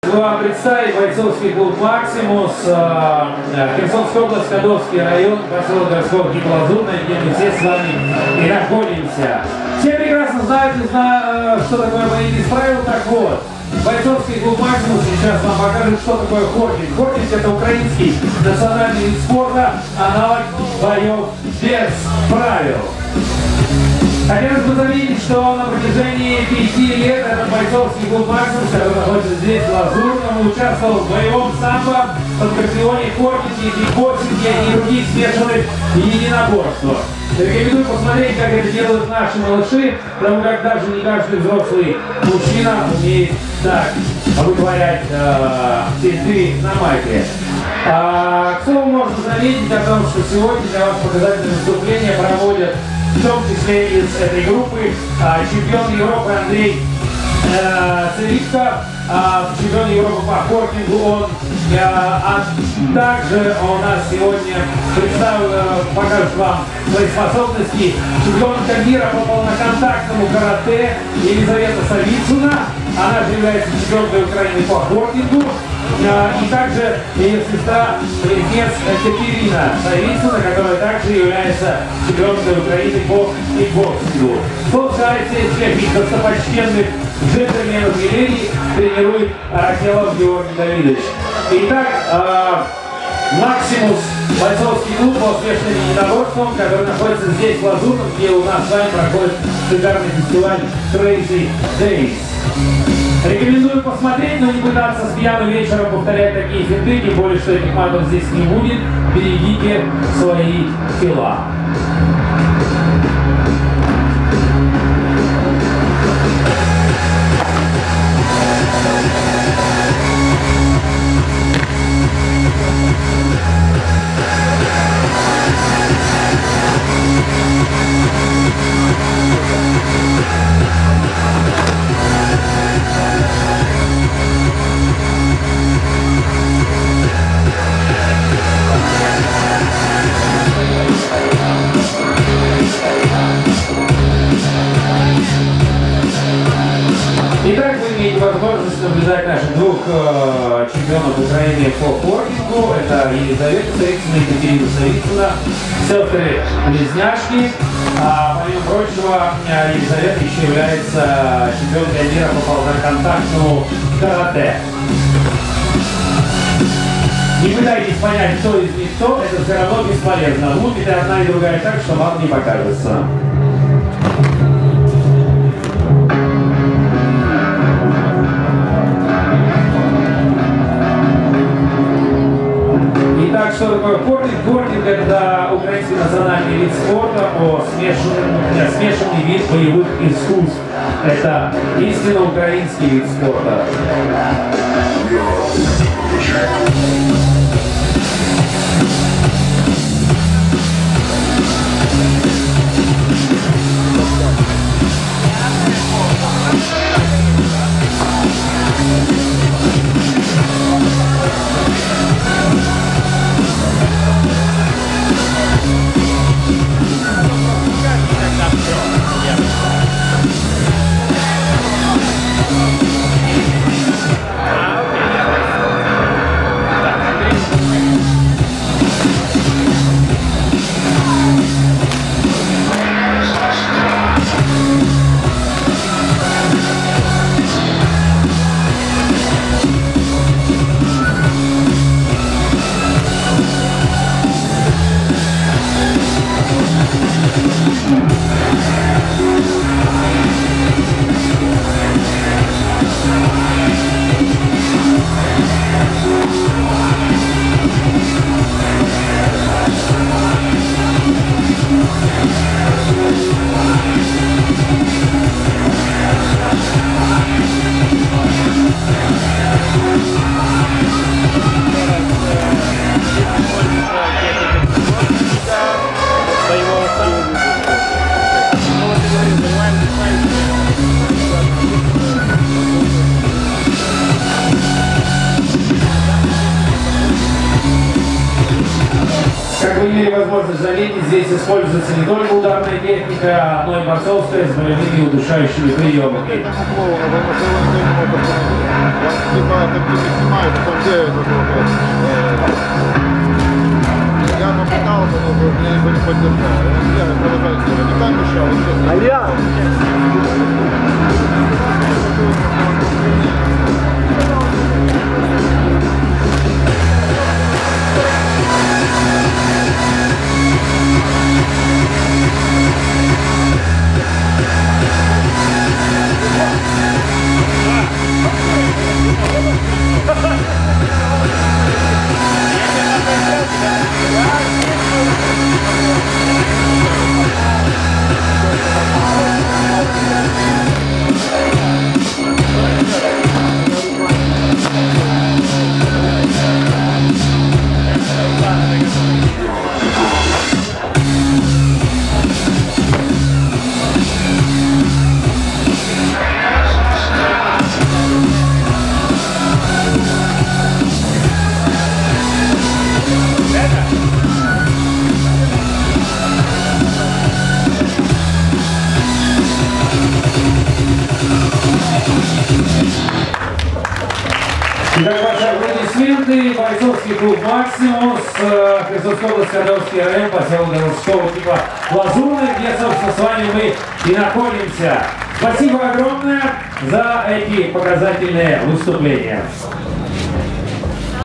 вам представить бойцовский клуб «Максимус», Херсонская область, Кадовский район, поселок городского типа Лазурный, где мы все с вами и находимся. Все прекрасно знают, что такое бои без правил. Так вот, бойцовский клуб «Максимус» сейчас вам покажет, что такое хортинг. Хортинг — это украинский национальный вид спорта, аналог боев без правил. Хотелось бы заметить, что на протяжении 5 лет этот бойцовский клуб «Максимус», который находится здесь, в Лазурном, участвовал в боевом самбо, панкратионе, хортинге, кикбоксинге и других смешанных единоборствах. Рекомендую посмотреть, как это делают наши малыши, потому как даже не каждый взрослый мужчина умеет так вытворять финты на майке. К слову, можно заметить о том, что сегодня для вас показательное выступление проводят в том числе из этой группы чемпион Европы Андрей Цевитко, чемпион Европы по хортингу он, а также у нас сегодня покажет вам свои способности чемпионка мира по полноконтактному карате Елизавета Савицына. Она же является чемпионкой Украины по хортингу. И также ее сестра близнец Катерина Савицына, которая также является чемпионкой Украины по кикбоксингу. Получается, всех достопочтенных джентльменов и леди тренирует Аракелов Георгий Давидович. Итак, «Максимус» бойцовский клуб по успешным единоборствам, который находится здесь, в Лазурном, где у нас с вами проходит шикарный фестиваль Crazy Days. Рекомендую посмотреть, но не пытаться с пьяным вечером повторять такие финты, тем более, что этих матов здесь не будет. Берегите свои тела. Итак, вы имеете возможность наблюдать наших двух чемпионов Украины по хортингу. Это Елизавета Савицына и Катерина Савицына, сестры-близняшки. Помимо прочего, Елизавета еще является чемпионкой мира по полноконтактному карате. Не пытайтесь понять, кто из них кто, это все равно бесполезно. Лупит и одна и другая так, что вам не покажется. Итак, что такое хортинг? Хортинг — это украинский национальный вид спорта, смешанный вид боевых искусств. Это истинно украинский вид спорта. имели возможность заметить, здесь используется не только ударная техника, но и борцовская с болевыми удушающими приемами. Я попытался, но меня никто не поддержал. Я продолжаю делать. Не там мешал, честно. А я? Итак, ваши аплодисменты. Бойцовский клуб «Максимус», Херсонская область, Кадовский район, поселок городского типа Лазурный, где, собственно, с вами мы и находимся. Спасибо огромное за эти показательные выступления.